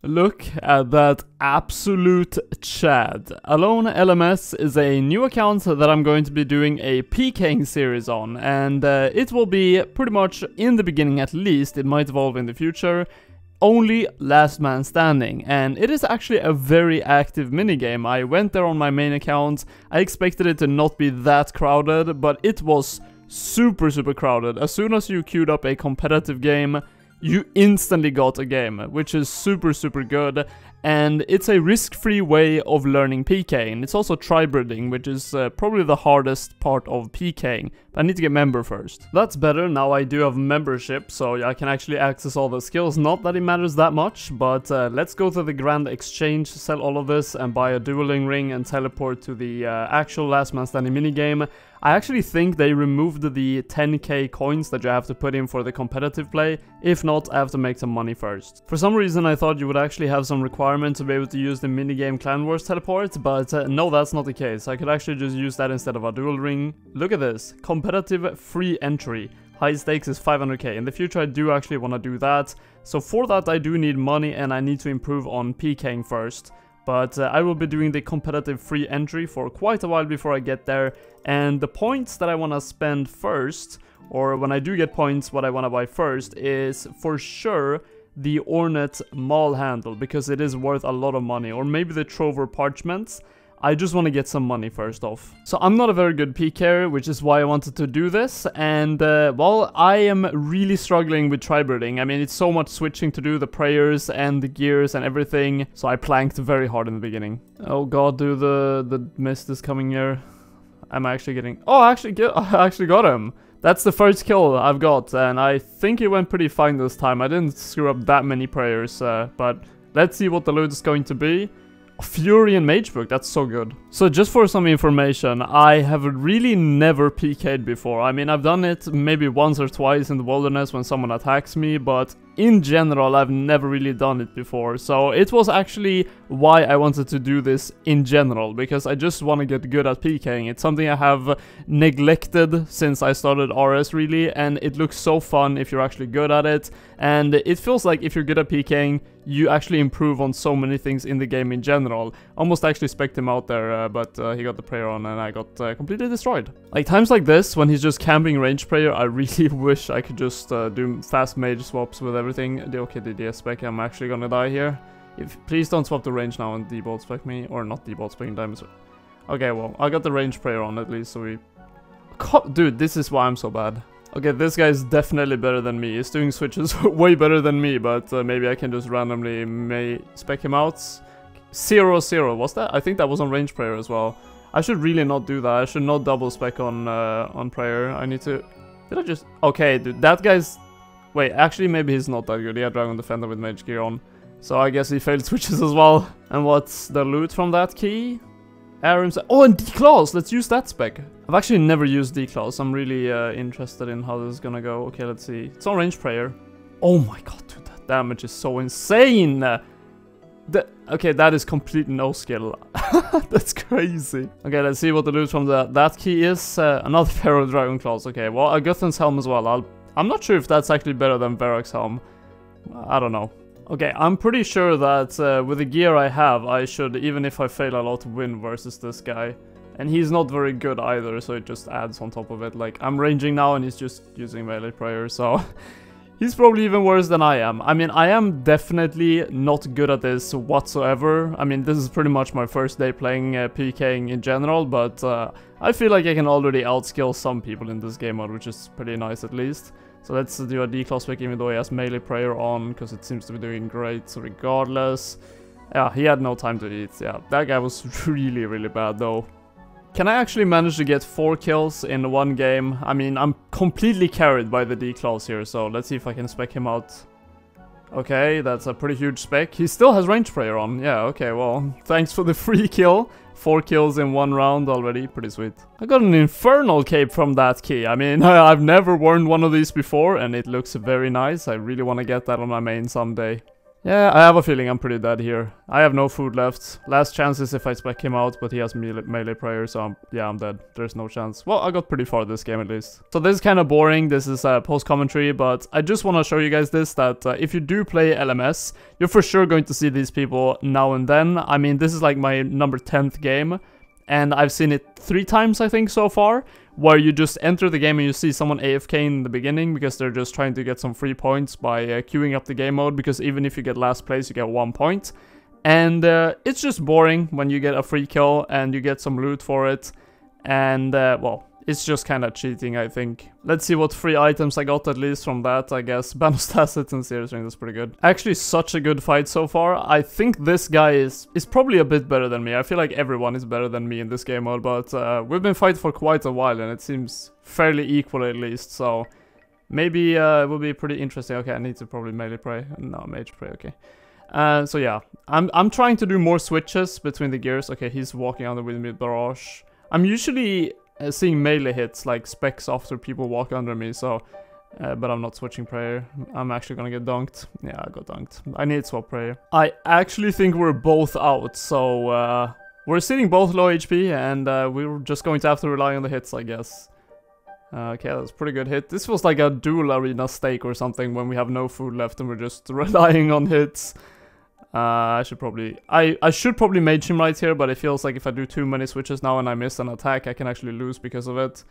Look at that absolute Chad. Alone LMS is a new account that I'm going to be doing a Pking series on, and it will be pretty much, in the beginning at least, it might evolve in the future, only last man standing, and it is actually a very active minigame. I went there on my main account. I expected it to not be that crowded, but it was super crowded. As soon as you queued up a competitive game, you instantly got a game, which is super good, and it's a risk-free way of learning PKing. It's also tri-breeding, which is probably the hardest part of PKing. I need to get member first. That's better, now I do have membership, so I can actually access all the skills. Not that it matters that much, but let's go to the Grand Exchange, sell all of this, and buy a dueling ring and teleport to the actual last man standing minigame. I actually think they removed the 10k coins that you have to put in for the competitive play. If not, I have to make some money first. For some reason I thought you would actually have some requirement to be able to use the minigame Clan Wars teleport, but no, that's not the case. I could actually just use that instead of a duel ring. Look at this. Competitive free entry. High stakes is 500k. In the future I do actually want to do that. So for that I do need money and I need to improve on PKing first. But I will be doing the competitive free entry for quite a while before I get there. And the points that I want to spend first, or when I do get points, what I want to buy first is for sure the Ornate Maul handle, because it is worth a lot of money. Or maybe the Trover Parchments. I just want to get some money first off. So I'm not a very good PKer, which is why I wanted to do this. And, well, I am really struggling with tri-breeding. I mean, it's so much switching to do, the prayers and the gears and everything. So I planked very hard in the beginning. Oh god, dude, the mist is coming here. I'm actually getting... Oh, I actually got him. That's the first kill I've got. And I think it went pretty fine this time. I didn't screw up that many prayers. But let's see what the loot is going to be. Fury and Magebook, that's so good. So just for some information, I have really never PK'd before. I mean, I've done it maybe once or twice in the wilderness when someone attacks me, but in general, I've never really done it before. So it was actually why I wanted to do this in general, because I just want to get good at PKing. It's something I have neglected since I started RS really, and it looks so fun if you're actually good at it. And it feels like if you're good at PKing, you actually improve on so many things in the game in general. Almost actually spec'd him out there, but he got the prayer on and I got completely destroyed. Like times like this, when he's just camping range prayer, I really wish I could just do fast mage swaps with everything. Okay, the DS spec, I'm actually gonna die here. Please don't swap the range now and debolt spec me, or not debolt spec diamonds. Okay, well, I got the range prayer on at least, so we... Dude, this is why I'm so bad. Okay, this guy is definitely better than me. He's doing switches way better than me, but maybe I can just randomly spec him out. 0-0, was that? I think that was on range prayer as well. I should really not do that. I should not double spec on prayer. I need to... Did I just... Okay, dude, that guy's... Wait, actually maybe he's not that good. He had Dragon Defender with mage gear on. So I guess he failed switches as well. And what's the loot from that key? Arms. Oh, and D-Claws! Let's use that spec. I've actually never used D-Claws. I'm really interested in how this is gonna go. Okay, let's see. It's on range prayer. Oh my god, dude, that damage is so insane! Okay, that is complete no skill. That's crazy. Okay, let's see what the loot from that key is. Another pair of Dragon Claws. Okay, well, a Guthan's helm as well. I'm not sure if that's actually better than Varroc's helm. I don't know. Okay, I'm pretty sure that with the gear I have, I should, even if I fail a lot, win versus this guy. And he's not very good either, so it just adds on top of it. Like, I'm ranging now and he's just using melee prayer, so... He's probably even worse than I am. I mean, I am definitely not good at this whatsoever. I mean, this is pretty much my first day playing PKing in general, but I feel like I can already outskill some people in this game mode, which is pretty nice at least. So let's do a D-Claws pick, even though he has melee prayer on, because it seems to be doing great, so regardless. Yeah, he had no time to eat. Yeah, that guy was really bad though. Can I actually manage to get 4 kills in one game? I mean, I'm completely carried by the D-Claws here, so let's see if I can spec him out. Okay, that's a pretty huge spec. He still has range prayer on. Yeah, okay, well, thanks for the free kill. 4 kills in 1 round already, pretty sweet. I got an infernal cape from that key. I mean, I've never worn one of these before, and it looks very nice. I really want to get that on my main someday. Yeah, I have a feeling I'm pretty dead here. I have no food left. Last chance is if I spec him out, but he has melee prayer, so I'm dead. There's no chance. Well, I got pretty far this game at least. So this is kind of boring. This is post-commentary, but I just want to show you guys this, that if you do play LMS, you're for sure going to see these people now and then. I mean, this is like my number 10th game, and I've seen it 3 times, I think, so far, where you just enter the game and you see someone AFK in the beginning because they're just trying to get some free points by queuing up the game mode, because even if you get last place, you get 1 point. And it's just boring when you get a free kill and you get some loot for it. And, well, it's just kind of cheating, I think. Let's see what free items I got at least from that, I guess. Banos Tacit and Series Ring, that's pretty good. Actually, such a good fight so far. I think this guy is probably a bit better than me. I feel like everyone is better than me in this game mode, but we've been fighting for quite a while and it seems fairly equal at least, so maybe it will be pretty interesting. Okay, I need to probably melee pray. No, mage pray, okay. So yeah, I'm trying to do more switches between the gears. Okay, he's walking under with me barrage. I'm usually seeing melee hits like specs after people walk under me, so but I'm not switching prayer. I'm actually gonna get dunked. Yeah, I got dunked. I need swap prayer. I actually think we're both out, so we're sitting both low HP, and we're just going to have to rely on the hits, I guess. Okay, that's a pretty good hit. This was like a dual arena stake or something when we have no food left and we're just relying on hits. I should probably mage him right here, but it feels like if I do too many switches now and I miss an attack, I can actually lose because of it.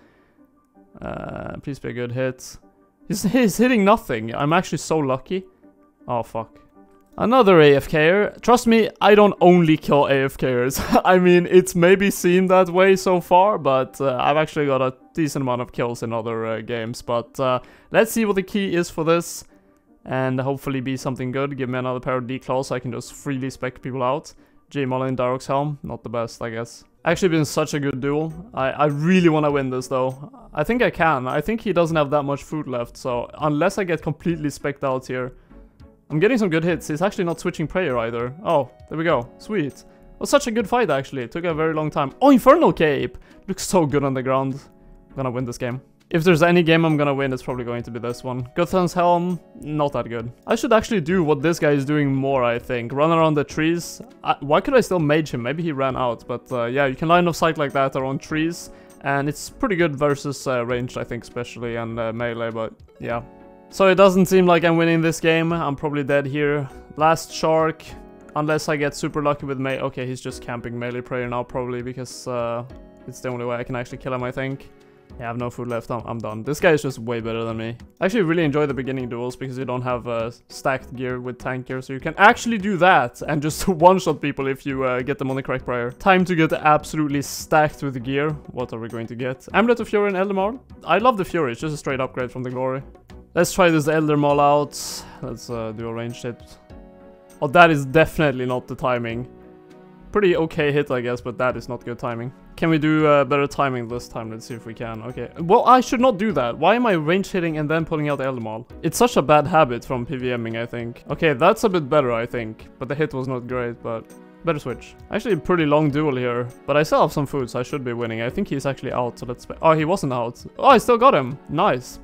Please be a good hit. He's hitting nothing. I'm actually so lucky. Oh, fuck. Another AFKer. Trust me, I don't only kill AFKers. I mean, it's maybe seemed that way so far, but I've actually got a decent amount of kills in other games. But let's see what the key is for this. And hopefully be something good. Give me another pair of D-claws so I can just freely spec people out. J-Moll in Darok's Helm. Not the best, I guess. Actually been such a good duel. I really want to win this though. I think I can. I think he doesn't have that much food left. So unless I get completely specced out here. I'm getting some good hits. He's actually not switching prayer either. Oh, there we go. Sweet. It was such a good fight actually. It took a very long time. Oh, Infernal Cape! Looks so good on the ground. I'm gonna win this game. If there's any game I'm gonna win, it's probably going to be this one. Guthan's Helm, not that good. I should actually do what this guy is doing more, I think. Run around the trees. Why could I still mage him? Maybe he ran out, but yeah, you can line of sight like that around trees. And it's pretty good versus ranged, I think, especially, and melee, but yeah. So it doesn't seem like I'm winning this game. I'm probably dead here. Last shark, unless I get super lucky with melee. Okay, he's just camping melee prayer now, probably, because it's the only way I can actually kill him, I think. Yeah, I have no food left. I'm done. This guy is just way better than me. I actually really enjoy the beginning duels because you don't have stacked gear with tank gear, so you can actually do that and just one-shot people if you get them on the correct prayer. Time to get absolutely stacked with gear. What are we going to get? Amulet of Fury and Elder Maul. I love the Fury. It's just a straight upgrade from the Glory. Let's try this Elder Maul out. Let's do a ranged hit. Oh, that is definitely not the timing. Pretty okay hit, I guess, but that is not good timing. Can we do better timing this time? Let's see if we can. Okay. Well, I should not do that. Why am I range hitting and then pulling out Elder Maul? It's such a bad habit from PVMing, I think. Okay, that's a bit better, I think. But the hit was not great, but better switch. Actually, a pretty long duel here. But I still have some food, so I should be winning. I think he's actually out, so let's... Oh, he wasn't out. Oh, I still got him. Nice.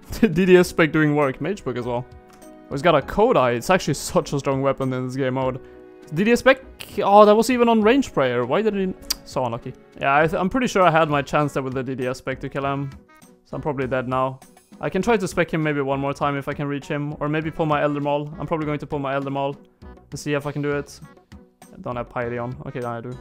DDS spec doing work. Mage book as well. Oh, he's got a Kodai. It's actually such a strong weapon in this game mode. DDS spec? Oh, that was even on range prayer. Why did he... So unlucky. Yeah, I'm pretty sure I had my chance there with the DDS spec to kill him. So I'm probably dead now. I can try to spec him maybe one more time if I can reach him. Or maybe pull my Elder Maul. I'm probably going to pull my Elder Maul. To see if I can do it. I don't have piety on. Okay, now I do.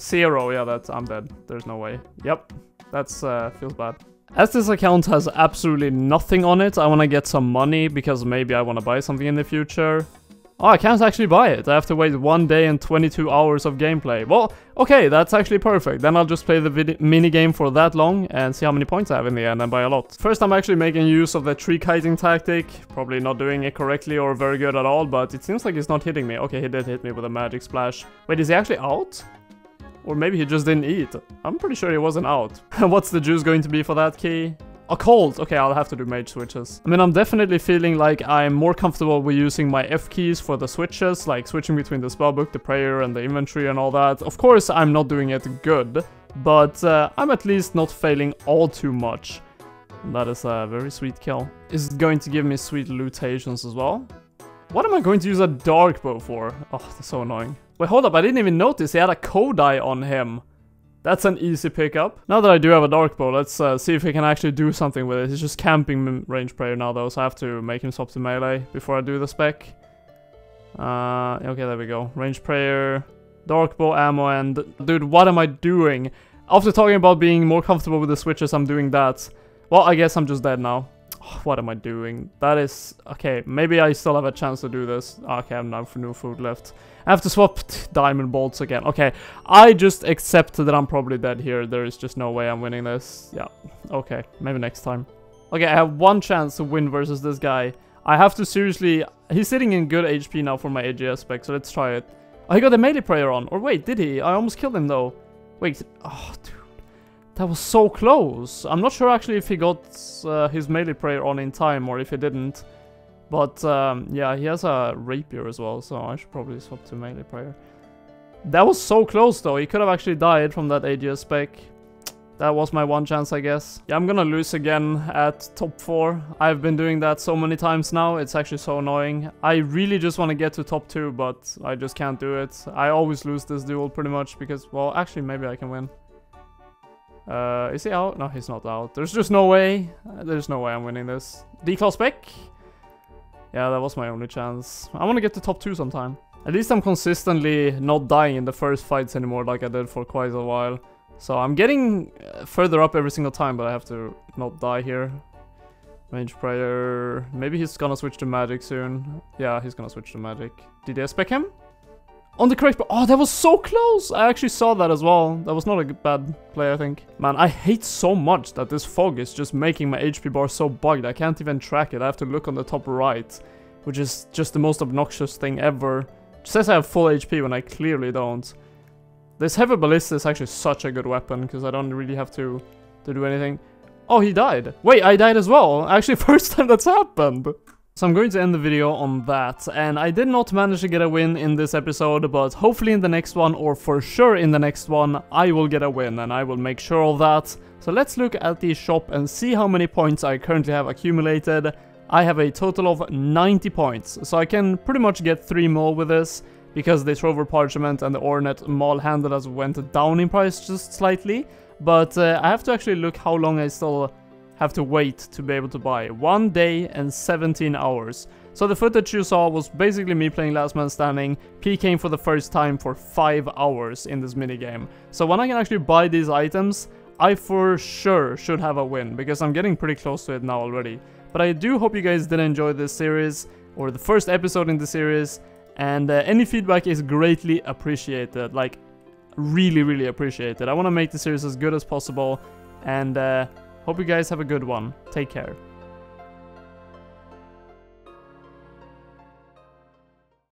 0, yeah, I'm dead. There's no way. Yep. That's, feels bad. As this account has absolutely nothing on it, I want to get some money because maybe I want to buy something in the future. Oh, I can't actually buy it. I have to wait 1 day and 22 hours of gameplay. Well, okay, that's actually perfect. Then I'll just play the mini game for that long and see how many points I have in the end and buy a lot. First, I'm actually making use of the tree kiting tactic. Probably not doing it correctly or very good at all, but it seems like he's not hitting me. Okay, he did hit me with a magic splash. Wait, is he actually out? Or maybe he just didn't eat. I'm pretty sure he wasn't out. What's the juice going to be for that key? A cold. Okay, I'll have to do mage switches. I mean, I'm definitely feeling like I'm more comfortable with using my F keys for the switches, like switching between the spellbook, the prayer, and the inventory and all that. Of course, I'm not doing it good, but I'm at least not failing all too much. And that is a very sweet kill. Is it going to give me sweet lootations as well? What am I going to use a dark bow for? Oh, that's so annoying. Wait, hold up, I didn't even notice he had a Kodai on him. That's an easy pickup. Now that I do have a dark bow, let's see if he can actually do something with it. He's just camping range prayer now though, so I have to make him swap to melee before I do the spec. Okay, there we go. Range prayer, dark bow, ammo, and... Dude, what am I doing? After talking about being more comfortable with the switches, I'm doing that. Well, I guess I'm just dead now. Oh, what am I doing? That is... Okay, maybe I still have a chance to do this. Okay, I have no food left. I have to swap diamond bolts again. Okay, I just accept that I'm probably dead here. There is just no way I'm winning this. Yeah, okay, maybe next time. Okay, I have one chance to win versus this guy. I have to seriously... He's sitting in good HP now for my AGS spec, so let's try it. Oh, he got a melee prayer on. Or wait, did he? I almost killed him though. Wait, oh, dude. That was so close. I'm not sure actually if he got his melee prayer on in time or if he didn't. But yeah, he has a rapier as well, so I should probably swap to melee prayer. That was so close though. He could have actually died from that AGS spec. That was my one chance, I guess. Yeah, I'm gonna lose again at top 4. I've been doing that so many times now. It's actually so annoying. I really just want to get to top 2, but I just can't do it. I always lose this duel pretty much because, well, actually maybe I can win. Is he out? No, he's not out. There's just no way. There's no way I'm winning this. D-class spec? Yeah, that was my only chance. I want to get to top 2 sometime. At least I'm consistently not dying in the first fights anymore like I did for quite a while. So I'm getting further up every single time, but I have to not die here. Range prayer. Maybe he's gonna switch to magic soon. Yeah, he's gonna switch to magic. Did I spec him? On the correct... Oh, that was so close! I actually saw that as well. That was not a bad play, I think. Man, I hate so much that this fog is just making my HP bar so bugged. I can't even track it. I have to look on the top right, which is just the most obnoxious thing ever. It says I have full HP when I clearly don't. This heavy ballista is actually such a good weapon, because I don't really have to do anything. Oh, he died. Wait, I died as well. Actually, first time that's happened. So I'm going to end the video on that, and I did not manage to get a win in this episode, but hopefully in the next one, or for sure in the next one, I will get a win, and I will make sure of that. So let's look at the shop and see how many points I currently have accumulated. I have a total of 90 points, so I can pretty much get 3 more with this, because the Trover Parchment and the Ornate Maul Handlers went down in price just slightly, but I have to actually look how long I still have to wait to be able to buy. 1 day and 17 hours. So the footage you saw was basically me playing Last Man Standing, Pking for the first time for 5 hours in this minigame. So when I can actually buy these items, I for sure should have a win, because I'm getting pretty close to it now already. But I do hope you guys did enjoy this series, or the first episode in the series, and any feedback is greatly appreciated, like really, really appreciated. I want to make the series as good as possible, and hope you guys have a good one. Take care.